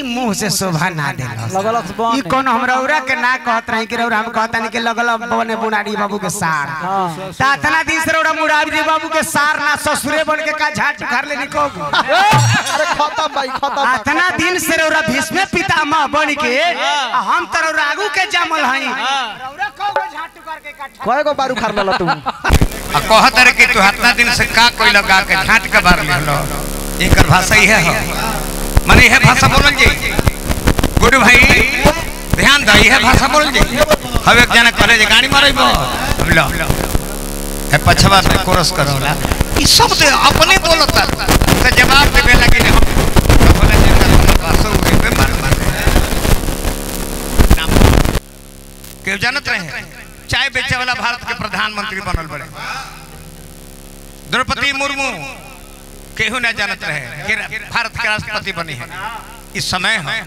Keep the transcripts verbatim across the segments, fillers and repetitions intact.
मुंह से शोभा ना देला ई कोन हमरौरा के ना कहत रही कि रौरा हम कहता नहीं कि लगल बने बुनारी बाबू के सार तातना दिन से रौरा मुरारी बाबू के सार ना ससुरे बन के का झाट घर ले निको अरे खत्म भाई खत्म तातना दिन से रौरा भीष्म पितामह बन के हम त रौरा आगू के जामल हई रौरा को झाट करके काट कय गो बारू खर लेला तू आ कहत रे कि तू हतना दिन से का कोई लगा के झाट के बार लेलो एकर भाषा ही है माने यह भाषा बोलल जी गुड भाई ध्यान दे यह भाषा बोलल जी हम एक जना करे जे गाड़ी मारैबो लो ए पछवा से कोरस करोला ई सब तो अपने बोलता तो जवाब देबे लगी ने हम बोले जे का भाषा उगे पे मार मार नाम के जानत रहे चाय बेचे वाला भारत के प्रधानमंत्री बनल बड़े द्रौपदी मुर्मू केहू न जानत रहे कि भारत के राष्ट्रपति बनी है इस समय है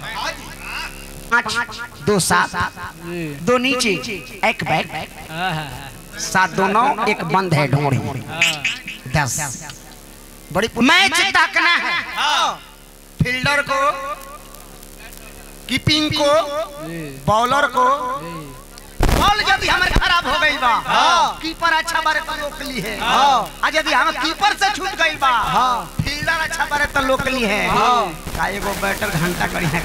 दो सात दो नीचे एक बैक सात दोनों एक बंद है ढोंड़ी दस बड़ी मैच ताकना है फील्डर को कीपिंग को बॉलर को बॉल यदि हमारे खराब हो गई बा कीपर अच्छा बारे तो रोक ली है आज यदि हम कीपर से छूट गई बा फील्डर अच्छा बारे तो रोक ली है का एगो बैटर घंटा करी है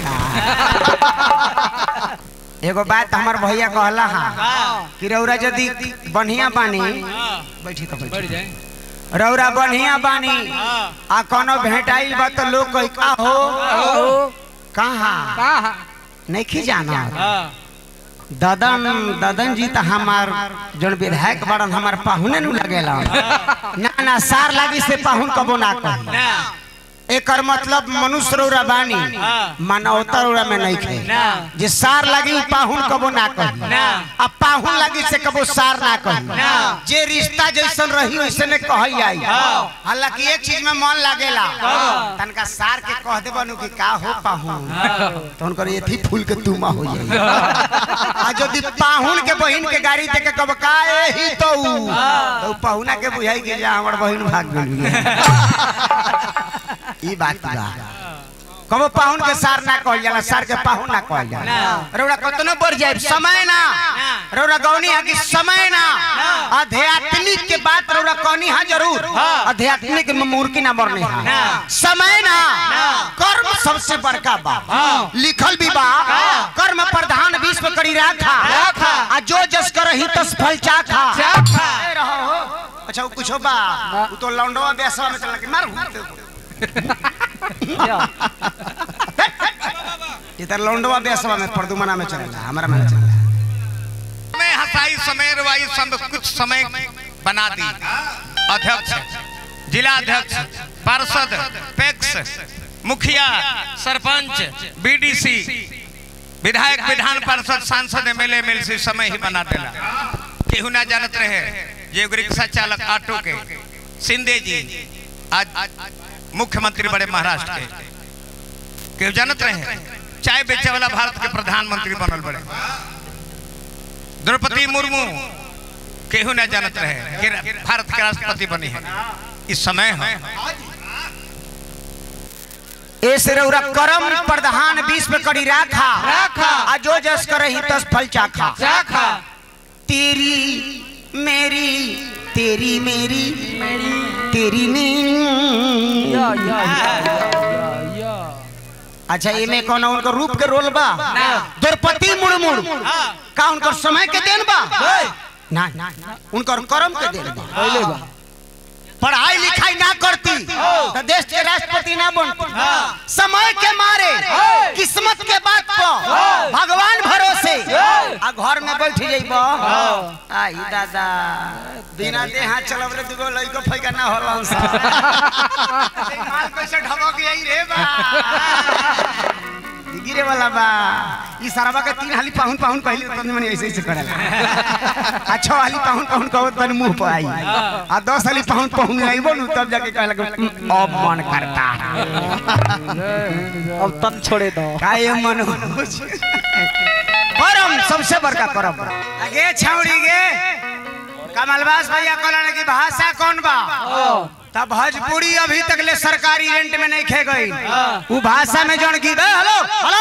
का एगो बात हमर भैया कहला हां कि रौरा यदि बढ़िया बानी बैठी तो बैठ जाए रौरा बढ़िया बानी आ कोनो भेटाइल बा तो लोग कहि का हो कहां कहां नहीं खी जाना ददन ददन जी तो हमार जन विधायक बड़न हमार पाहुने नु लगेला ना ना सार लागी से पाहुन कबो ना कही एकर मतलब मनुष्य रौरा बानी मानवता रौरा में नहीं खे जे सार लागी पाहुन कबो ना कही अब पाहुन लागी से कबो सार ना कही जे रिश्ता जैसन रही वैसे ने कहई आई हालांकि एक चीज में मन लागेला तनका सार के कह देबनु कि का हो पाहुन तो उनकर एथी फूल के तुमा हो जाई आ जदी पाहुन के बहिन के गाड़ी दे के कब का एही तो तो पाहुना के बुझाई के जा हमर बहिन भाग गेल ई बात बा कबो पाहुन के सार ना कहल जाला सार के पाहुन ना कहल जाला रौरा कतनो बढ़ जाए समय ना रौरा गौनी है कि समय ना आध्यात्मिक के बात रौरा कहनी है जरूर आध्यात्मिक में मूर्ति ना मरने है समय ना कर्म सबसे बड़का बा लिखल भी बा कर्म प्रधान विश्व करी राखा आ जो जस करहि तस फल चाखा रहो अच्छा कुछ बा उ तो लौंडवा बेसवा में चला के मार इधर लौंडवा बेसवा में परदुमना में चलेला हमारा में चलेला मैं हसाई समय रवाई सब कुछ समय बना दी अध्यक्ष जिला अध्यक्ष पार्षद पैक्स मुखिया सरपंच बीडीसी विधायक विधान पार्षद सांसद एमएलए एमएलसी समय ही बना देला केहू ना जानत रहे ये रिक्शा चालक ऑटो के सिंधे जी आज मुख्यमंत्री बड़े महाराष्ट्र के केहू जानत रहे चाय बेचे वाला भारत के प्रधानमंत्री बनल बड़े द्रौपदी मुर्मू केहू ना जानत रहे कि भारत के राष्ट्रपति बनी है इस समय है ऐसे रौरा करम प्रधान विश्व करी राखा आ जो जस करहि तस फल चाखा चाखा तेरी मेरी तेरी मेरी तेरी मेरी या या या अच्छा इमे कौन उनका रूप के रोल बा द्रौपदी मुर्मू का उनका समय के देन बा ना उनका कर्म के देन बा पहले बा पढ़ाई लिखाई ना करती तो देश के राष्ट्रपति ना बनती समय के मारे किस्मत के बात पर भगवान भरोसे आ घर में बैठ जाइबो आई दादा बिना देहा चलब रे दुगो लइको फैका ना होलन सा माल कैसे ढबक गई रे बा गिरे वाला बा ई सरवा के तीन हाली पाहुन पाहुन कहली तनी मनी ऐसे ऐसे करेला अच्छा हाली पाहुन पाहुन कहत तनी मुंह पर आई आ दस हाली पाहुन पाहुन आइबो नु तब जाके कहला अब मन करता अब तन छोड़े दो काय मन करम सबसे बड़का करम आगे छौड़ी गे कमलवास भैया कहला कि भाषा कौन बा तब भोजपुरी अभी तक ले सरकारी रेंट में नहीं खे गई वो भाषा में जन गीत हेलो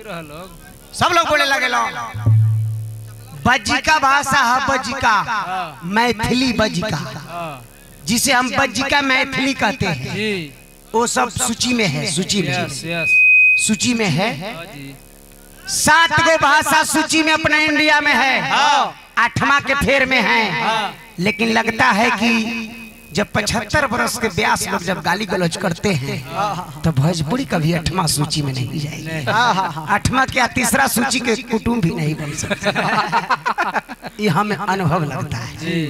सब लोग बोले लगे लो बज्जिका भाषा है बज्जिका मैथिली बज्जिका जिसे हम बज्जिका मैथिली कहते हैं वो सब सूची में है सूची में सूची में है सात गो भाषा सूची में अपने इंडिया में है आठवां के फेर में है लेकिन लगता है कि जब पचहत्तर वर्ष के व्यास लोग जब गाली गलौज करते हैं तो भोजपुरी कभी आठवां सूची में नहीं जाएगी आठवां क्या तीसरा सूची के कुटुंब भी नहीं बन सकते ये हमें अनुभव लगता है।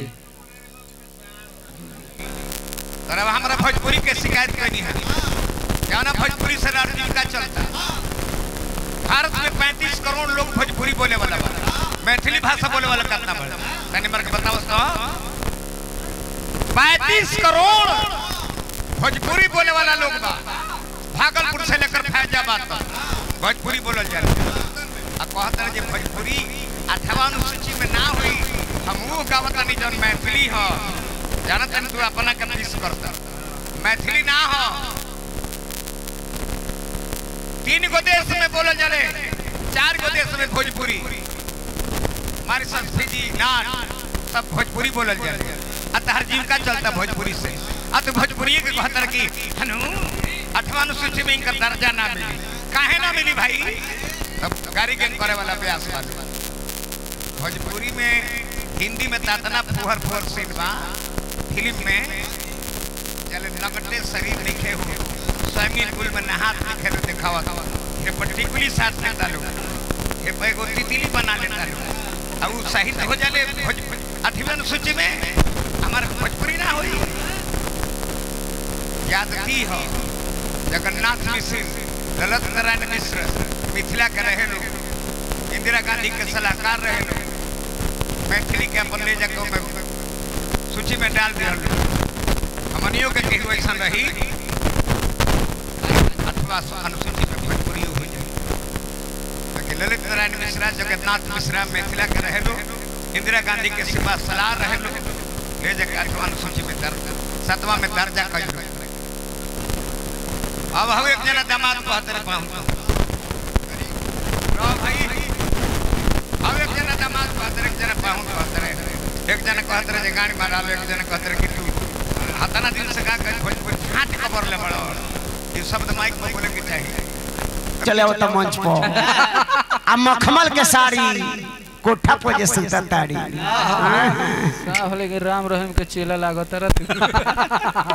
अब हमारा भोजपुरी के शिकायत करनी है क्या ना भोजपुरी से राजनीति चलता भारत में पैंतीस करोड़ लोग भोजपुरी बोले वाला मैथिली भाषा बोले वाला कितना बड़ा नंबर के बताओ तो पैंतीस करोड़ भोजपुरी बोले वाला लोग बा भागलपुर से लेकर फैजाबाद तक भोजपुरी बोलल जाला आ कहत रहे जे भोजपुरी आठवां अनुसूची में ना हुई हम वो गावता नहीं जन मैथिली हो जानत तू अपना के मिस करता मैथिली ना हो तीन गो देश में बोलल जाले चार गो देश में भोजपुरी हमारी संस्कृति नाच सब भोजपुरी बोलल जाले अतहर जीविका चलता भोजपुरी से अत भोजपुरी के कहतर की हनु आठवां अनुसूची में इनका दर्जा ना मिली काहे ना मिली भाई अब गाड़ी गेम करे वाला प्रयास वाले भोजपुरी में हिंदी में तातना फुहर फुहर सीन बा फिल्म में चले नगटे शरीर लिखे हो स्विमिंग पूल में नहात लिखे तो दिखावा ये पर्टिकुलरली साथ में डालो ये एगो तितली बना लेता लो अब साहित्य हो जाले आठवीं अनुसूची में हमारे भोजपुरी ना हुई याद की हो जगन्नाथ मिश्र ललित नारायण मिश्र मिथिला के रहे लोग इंदिरा गांधी के सलाहकार रहे लोग मैथिली के अपन ले जाकर सूची में डाल दिया हमनियों के कहीं वैसा रही अथवा अनुसूची में भोजपुरी हो जाए ललित नारायण मिश्रा जगन्नाथ मिश्रा मिथिला के रहे लोग इंदिरा गांधी के सिवा सलाह रहे लोग ले जाकर आठवां अनुसूची में दर्ज सातवां में दर्जा कर अब हम एक जना दामाद कहते रहे पाऊँ भाई अब एक जना दामाद कहते रहे एक जना पाऊँ कहते रहे एक जना कहते रहे गाड़ी मारा लो एक जना कहते रहे कि तू हतना दिन से का कर भोजपुरी छाट खबर ले बड़ा ये शब्द माइक में बोले के चाहिए चले वो तो मंच पर आ मखमल के साड़ी कोठा पर जे सुता ताड़ी का होले के राम रहीम के चेला लागत रह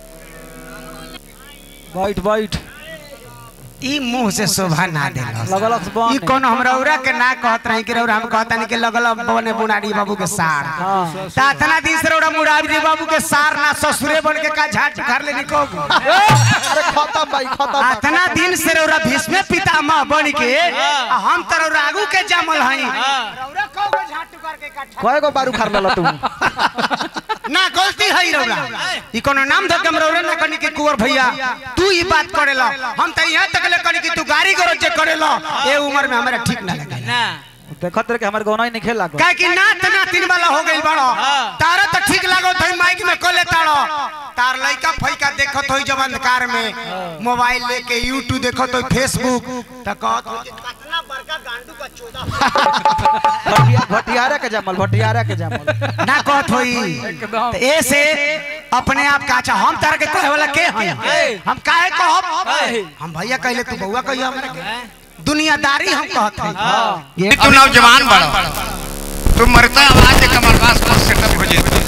वाइट वाइट ई मुंह से शोभा ना देला लगलक ई कोन हमरौरा के ना कहत रही कि रौरा हम कहता नहीं कि लगल बने बुनाड़ी बाबू के सार तातना दिन से रौरा मुरारी बाबू के सार ना ससुरे बन के का झाट घर ले निको अरे खत्म भाई खत्म तातना दिन से रौरा भीष्म पितामह बन के हम त रौरा आगू के जमल हई रौरा को झाट करके का कय गो बारू खर लल तू ना गलती है रौरा ई कोनो नाम धक हम रौरा ना कनी के कुंवर भैया तू ई बात करेला हम त यहां तक ले कनी कि तू गाड़ी गरोज जे करेला ए उम्र में हमरा ठीक ना लगे ना देखत रे के हमर गौना ही नहीं खेल लागो काहे कि नात ना तीन वाला हो गइल बड़ो तारा त ठीक लागो थई माइक में कोले ताड़ो तार लइका फइका देखत होई जब अंधकार में मोबाइल लेके यूट्यूब देखत होई फेसबुक त कहत हो कितना बड़का गांडू का चोदा भटिया भटियारा के जमल भटियारा के जमल ना कहत होई एकदम ऐसे अपने आप का अच्छा हम तार के कहे वाला के हई हम काहे कहब हम भैया कहले तू बउआ कहियो हमरा के दुनियादारी हम कहत हई ये तू नौजवान बड़ा तू मरता आवाज कमर पास पर सेटअप हो जाए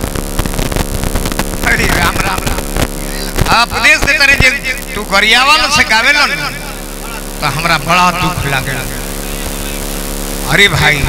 अरे राम राम आप उपदेश देते रहे जे तू गरियावाल से गावेलो न तो हमरा बड़ा दुख लागे अरे भाई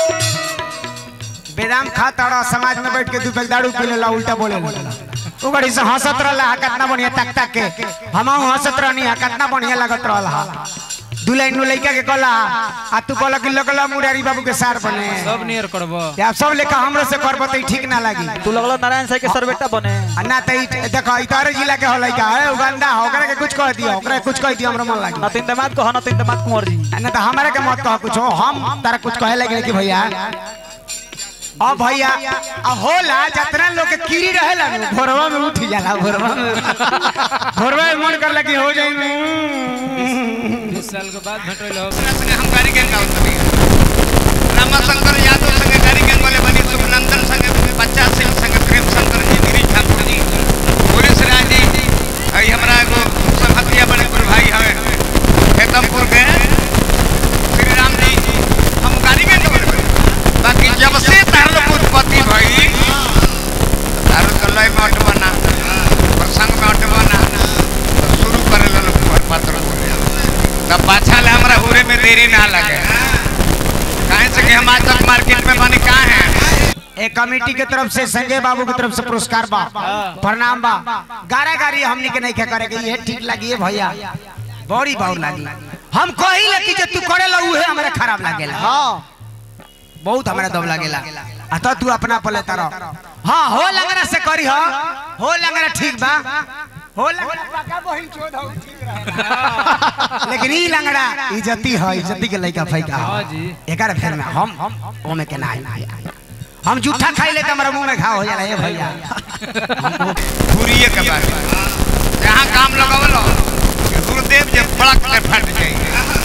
बेदाम खाता समाज में बैठ के दू पैक दारू पी लेला उल्टा बोले वो बड़ी से हंसत रहला कितना बढ़िया तक तक के हमहु हंसत रहनी कितना बढ़िया लगत रहला दुलैन लइका के कहला आ तू कहला कि लगला मुरारी बाबू के सार बने सब नियर करबो या सब लेका हमरो से करबो त ठीक ना लागी तू लगला नारायण साई के सरबेटा बने ना त देखो ई तारे जिला के हो लइका है उगंदा हो ओकरा के कुछ कह दियो ओकरा कुछ कह दियो हमरो मन लागी न तीन दामाद को ह न तीन दामाद कुंवर जी ना त हमरा के मत कह कुछ हम तारा कुछ कहे लगे कि भैया ओ भैया आ होला जतना लोग के कीड़ी रहेला न भोरवा में उठ जाला भोरवा में भोरवा में मन करला कि हो जाई साल के बाद भेटल हो संगे हम गाड़ी गैंग गावत बनी रामाशंकर यादव संगे गाड़ी गैंग वाले बनी सुखनंदन संगे बच्चा सिंह संगे प्रेम शंकर जी गिरीश ठाकुर जी पुलिस राज जी आई हमरा एगो संहतिया बड़े गुरु भाई हवे खेतमपुर के श्री राम जी हम गाड़ी गैंग वाले बनी बाकी जब से तार उत्पत्ति भई तार कलय में अटबना प्रसंग में अटबना शुरू करे लो पात्र तब पाछा ले हमरा हुरे में देरी ना लगे काहे से कि हम आज तक मार्केट में बनी कहाँ हैं एक कमेटी के तरफ से संजय बाबू की तरफ से पुरस्कार बा प्रणाम बा गारा गारी हमनी के नहीं करे के ये ठीक लगी है भैया बड़ी बाउर लगी हम कही लकी जे तू करे ला उहे हमरा खराब लागेला हां बहुत हमरा दब लागेला आ तो तू अपना पले तारो हां हो लगरा से करी हो हो लगरा ठीक बा हो लगरा पाका बहिन चोद हो ठीक रहे लेकिन ई लंगड़ा इज्जती है इज्जती के लइका फैका हां जी एकर फेर में हम ओमे के ना हम जूठा खाई ले त हमरा मुंह में घाव हो जाला ए भैया पूरीए के बात जहां काम लगावलो गुरुदेव जे बड़क के फट जाई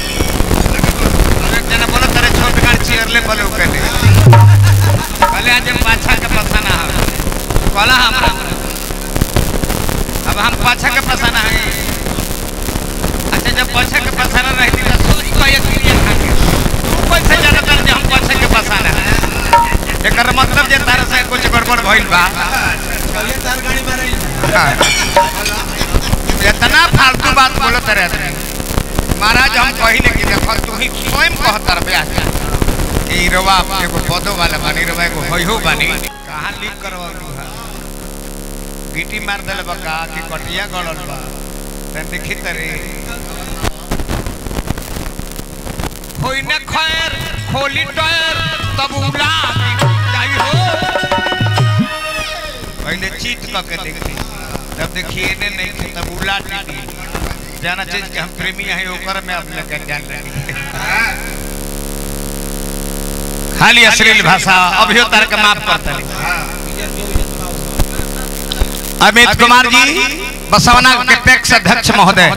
एक जना बोला तेरे छोट गाड़ी चेयर ले बोले कहले कहले आज हम पाछा के पसाना है कहला हमरा अब हम पाछा के पसाना है अच्छा जब पाछा के पसाना रहती त सोच को एक लिए खाके तू कैसे जाना तर हम पाछा के पसाना है एकर मतलब जे तार से कुछ गड़बड़ भइल बा कहिए तार गाड़ी मारई इतना फालतू बात बोलत रहत महाराज हम कहिले कि देखो तू ही स्वयं कहत रहे आज कि रवा एगो पदो वाला बानी रवा एगो होइहो बानी कहां लीक करवालू है गिटी मार देले बका कि कटिया गड़ल बा त देखि तरे होई न खैर खोली टायर तब उला जाई हो पहले चीत क के देखी तब देखिए ने नहीं तब उला टी जाना चीज के हम प्रेमी है ओकर में अपने के ध्यान रखी खाली अश्लील भाषा अभियो तार के माफ करता अमित कुमार जी बसवना के टैक्स अध्यक्ष महोदय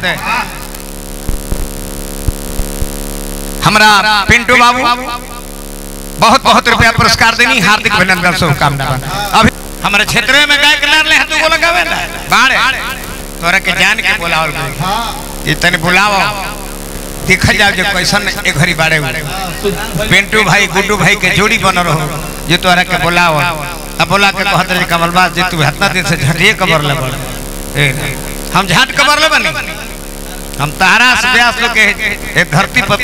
हमरा पिंटू बाबू बहुत बहुत रुपया पुरस्कार देनी हार्दिक अभिनंदन शुभकामना अभी हमारे क्षेत्र में गायक नार ले तू बोला गावे ना बाड़े तोरा के जान के बुलावल गई इतने बुलाओ देख जाओ जो कैसन एक घड़ी बाड़े पिंटू भाई गुड्डू भाई के जोड़ी बन रहो जो तोरा के बुलाओ अब बोला के कहत रे कमलबाज जी तू इतना दिन से झटिए कबर ले बड़ हम झाट कबर ले बनी हम तारा से व्यास लोग के एक धरती पर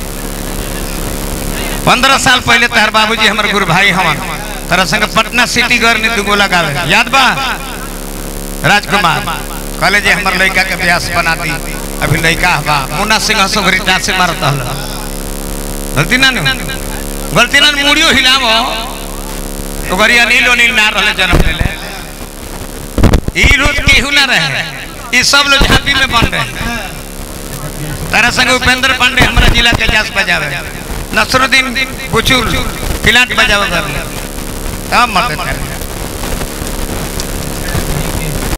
पंद्रह साल पहले तार बाबूजी हमर गुरु भाई हमन तारा संग पटना सिटी घर ने दुगो लगावे याद बा राजकुमार कहले जे हमर लड़का के व्यास बना दी अभी लड़का बा मुन्ना सिंह हसोगरीटा से मारत हल गलती ना गलती ना मुड़ियो हिलावो ओगरिया नीलो नील ना रहले जन्म ले ई रोज केहू ना रहे ई सब लोग झांपी में बन रहे तारा संग उपेंद्र पांडे हमरा जिला के जास बजावे नसरुद्दीन बुचुल किलाट बजावे कर तब मत